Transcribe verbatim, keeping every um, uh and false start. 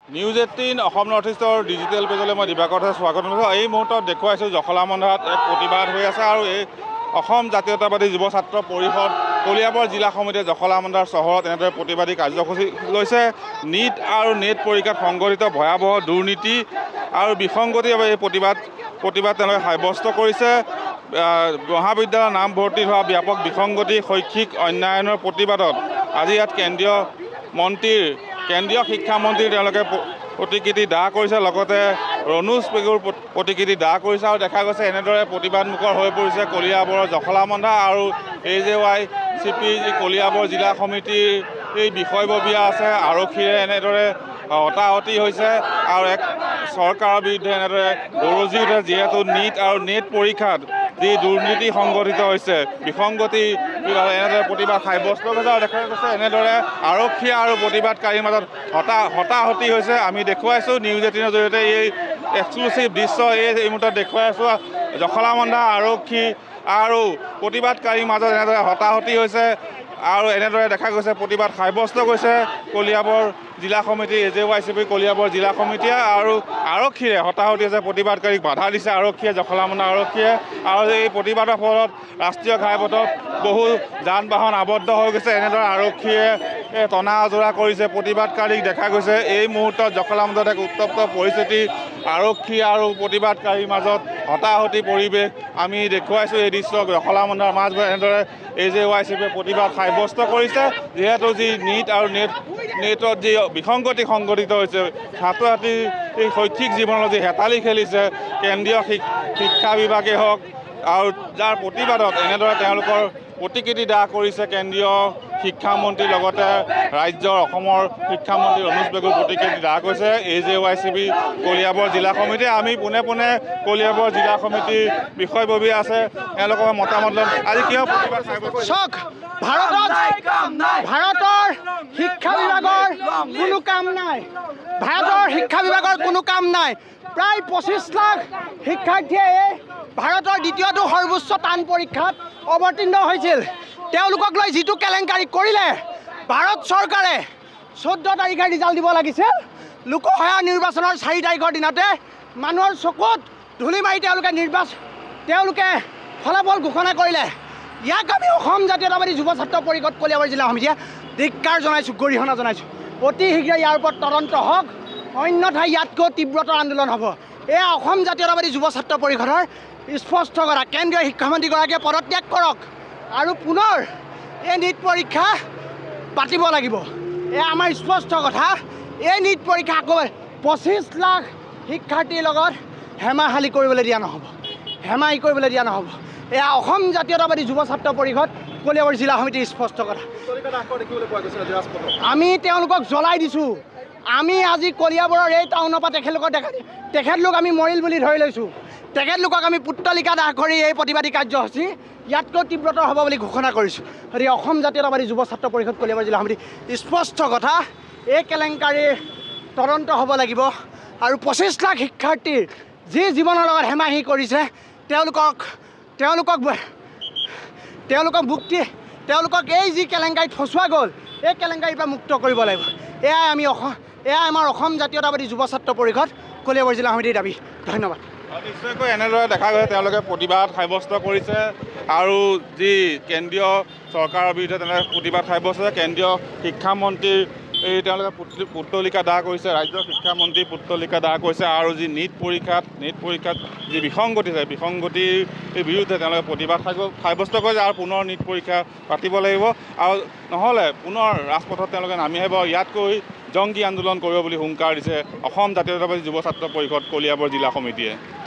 News eighteen Assam north ইষ্টৰ digital পেজলৈ মই দিবাকৰ স্বাগতম জনাইছোঁ। এই মুহূৰ্তত দেখুৱাইছোঁ জখলাবন্ধাত এক প্ৰতিবাদ হৈ আছে আৰু এই অসম জাতীয়তাবাদী যুৱ ছাত্ৰ পৰিষদ কলিয়াবৰ জিলা সমিতিয়ে জখলাবন্ধাৰ চহৰত এনেদৰে প্ৰতিবাদী কাৰ্যসূচী লৈছে। নীট আৰু নেট পৰীক্ষাত সংঘটিত ভয়াৱহ দুৰ্নীতি আৰু বিসংগতিৰ বাবে এই প্ৰতিবাদ প্ৰতিবাদ তেওঁলোকে সাব্যস্ত কৰিছে। মহাবিদ্যালয়ৰ নামভৰ্তিত হোৱা ব্যাপক বিসংগতি শৈক্ষিক অন্যায়নৰ প্ৰতিবাদত আজি ইয়াত কেন্দ্ৰীয় মন্ত্ৰীৰ কেন্দ্ৰীয় শিক্ষামন্ত্ৰীৰ তেওঁলোকে প্ৰতিকৃতি দাহ কৰিছে, লগতে ৰণোজ পেগুৰ প্ৰতিকৃতি দাহ কৰিছে আৰু দেখা গৈছে এনেদৰে প্ৰতিবাদমুখৰ হৈ পৰিছে কলিয়াবৰৰ জখলাবন্ধা আৰু A J Y C P যি কলিয়াবৰ জিলা সমিতিৰ এই বিষয়ববীয়া আছে আৰক্ষীৰে এনেদৰে হতাহতি হৈছে আৰু এক চৰকাৰৰ বিৰুদ্ধে এনেদৰে গৰজি উঠে, যিহেতু নীট আৰু নেট পৰীক্ষাত যি দুৰ্নীতি সংঘটিত হৈছে বিসংগতি এনেদৰে প্ৰতিবাদ সাব্যস্ত হৈছে আৰু দেখা গৈছে এনেদৰে আৰক্ষী আৰু প্ৰতিবাদকাৰীৰ মাজত হতা হতাহতি হৈছে। আমি দেখুৱাইছোঁ নিউজ এইটিনৰ জৰিয়তে এই এক্সক্লুচিভ দৃশ্য এই এই মুহূৰ্তত দেখুৱাই আছোঁ। জখলাবন্ধা আৰক্ষী আৰু প্ৰতিবাদকাৰীৰ মাজত এনেদৰে হতাহতি হৈছে আৰু এনেদৰে দেখা গৈছে প্ৰতিবাদ সাব্যস্ত কৰিছে কলিয়াবৰ জিলা সমিতি A J Y C P Kaliabor জিলা সমিতিয়ে আৰু আৰক্ষীৰে হতাহতি হৈছে, প্ৰতিবাদকাৰীক বাধা দিছে আৰক্ষীয়ে জখলাবন্ধা আৰক্ষীয়ে আৰু এই প্ৰতিবাদৰ ফলত ৰাষ্ট্ৰীয় ঘাইপথত বহু যান বাহন আবদ্ধ হৈ গৈছে। এনেদৰে আৰক্ষীয়ে টনা আজোৰা কৰিছে প্ৰতিবাদকাৰীক দেখা গৈছে। এই মুহূৰ্তত জখলাবন্ধাত এক উত্তপ্ত পৰিস্থিতি, আৰক্ষী আৰু প্ৰতিবাদকাৰীৰ মাজত হতাহতি পৰিৱেশ আমি দেখুৱাইছোঁ। এই দৃশ্য জখলাবন্ধাৰ মাজত এনেদৰে এ জে ৱাই চি পিয়ে প্ৰতিবাদ সাব্যস্ত কৰিছে, যিহেতু যি নীট আৰু নেট নেটত যি বিসংগতি সংঘটিত হৈছে, ছাত্ৰ ছাত্ৰীৰ এই শৈক্ষিক জীৱনত যি হেতালি খেলিছে কেন্দ্ৰীয় শিক্ষা বিভাগে হওক আৰু যাৰ প্ৰতিবাদত এনেদৰে তেওঁলোকৰ প্ৰতিকৃতি দাহ কৰিছে কেন্দ্ৰীয় শিক্ষামন্ত্ৰীৰ লগতে ৰাজ্যৰ অসমৰ শিক্ষামন্ত্ৰী ৰণোজ পেগুৰ প্ৰতিকৃতি দাহ কৰিছে A J Y C P Kaliabor জিলা সমিতিয়ে। আমি পোনে পোনে কলিয়াবৰ জিলা সমিতিৰ বিষয়ববী আছে, তেওঁলোকৰ মতামত ল'ম। আজি কিয় প্ৰতিবাদ চাওক, ভাৰতত ভাৰতৰ শিক্ষা বিভাগৰ কোনো কাম নাই, ভাৰতৰ শিক্ষা বিভাগৰ কোনো কাম নাই। প্ৰায় পঁচিছ লাখ শিক্ষাৰ্থীয়ে ভাৰতৰ দ্বিতীয়টো সৰ্বোচ্চ টান পৰীক্ষাত অৱতীৰ্ণ হৈছিল। তেওঁলোকক লৈ যিটো কেলেংকাৰী কৰিলে ভাৰত চৰকাৰে চৈধ্য তাৰিখে ৰিজাল্ট দিব লাগিছিল, লোকসভা নিৰ্বাচনৰ চাৰি তাৰিখৰ দিনতে মানুহৰ চকুত ধূলি মাৰি তেওঁলোকে নিৰ্বাচন তেওঁলোকে ফলাফল ঘোষণা কৰিলে। ইয়াক আমি অসম জাতীয়তাবাদী যুৱ ছাত্ৰ পৰিষদ কলিয়াবৰ জিলা সমিতিয়ে ধিক্কাৰ জনাইছোঁ, গৰিহণা জনাইছোঁ। অতি শীঘ্ৰে ইয়াৰ ওপৰত তদন্ত হওক, অন্যথা ইয়াতকৈ তীব্ৰতৰ আন্দোলন হ'ব। এয়া অসম জাতীয়তাবাদী যুৱ ছাত্ৰ পৰিষদৰ স্পষ্ট কথা। কেন্দ্ৰীয় শিক্ষামন্ত্ৰীগৰাকীয়ে পদত্যাগ কৰক আৰু পুনৰ এই নীট পৰীক্ষা পাতিব লাগিব। এয়া আমাৰ স্পষ্ট কথা। এই নীট পৰীক্ষা আকৌ পঁচিছ লাখ শিক্ষাৰ্থীৰ লগত হেমাহালি কৰিবলৈ দিয়া নহ'ব, হেমাহি কৰিবলৈ দিয়া নহ'ব। এয়া অসম জাতীয়তাবাদী যুৱ ছাত্ৰ পৰিষদ কলিয়াবৰ জিলা সমিতিৰ স্পষ্ট কথা। আমি তেওঁলোকক জ্বলাই দিছোঁ। আমি আজি কলিয়াবৰৰ এই টাউনৰ পৰা তেখেতলোকক দেখা তেখেতলোক আমি মৰিল বুলি ধৰি লৈছোঁ। তেখেতলোকক আমি পুত্তলিকা দাহ কৰি এই প্ৰতিবাদী কাৰ্যসূচী ইয়াতকৈ তীব্ৰতৰ হ'ব বুলি ঘোষণা কৰিছোঁ। গতিকে অসম জাতীয়তাবাদী যুৱ ছাত্ৰ পৰিষদ কলিয়াবৰ জিলা সমিতি স্পষ্ট কথা, এই কেলেংকাৰীৰ তদন্ত হ'ব লাগিব আৰু পঁচিছ লাখ শিক্ষাৰ্থীৰ যি জীৱনৰ লগত হেমাহি কৰিছে তেওঁলোকক তেওঁলোকক তেওঁলোকক মুক্তি তেওঁলোকক এই যি কেলেংকাৰীত ফচুৱা গ'ল এই কেলেংকাৰীৰ পৰা মুক্ত কৰিব লাগিব। এয়াই আমি অসম এয়াই আমাৰ অসম জাতীয়তাবাদী যুৱ ছাত্ৰ পৰিষদ কলিয়াবৰ জিলা সমিতিৰ দাবী। ধন্যবাদ। নিশ্চয়কৈ এনেদৰে দেখা গৈছে তেওঁলোকে প্ৰতিবাদ সাব্যস্ত কৰিছে আৰু যি কেন্দ্ৰীয় চৰকাৰৰ বিৰুদ্ধে তেনেকৈ প্ৰতিবাদ সাব্যস্ত হৈছে। কেন্দ্ৰীয় শিক্ষামন্ত্ৰীৰ এই তেওঁলোকে পুত্তলিকা দাহ কৰিছে, ৰাজ্যৰ শিক্ষামন্ত্ৰী পুত্তলিকা দাহ কৰিছে আৰু যি নীট পৰীক্ষাত নীট পৰীক্ষাত যি বিসংগতি আছে বিসংগতিৰ বিৰুদ্ধে তেওঁলোকে প্ৰতিবাদ সাব্যস্ত কৰিছে আৰু পুনৰ নীট পৰীক্ষা পাতিব লাগিব আৰু নহ'লে পুনৰ ৰাজপথত তেওঁলোকে নামি আহিব। ইয়াতকৈ জংকী আন্দোলন কৰিব বুলি হুংকাৰ দিছে অসম জাতীয়তাবাদী যুৱ ছাত্ৰ পৰিষদ কলিয়াবৰ জিলা সমিতিয়ে।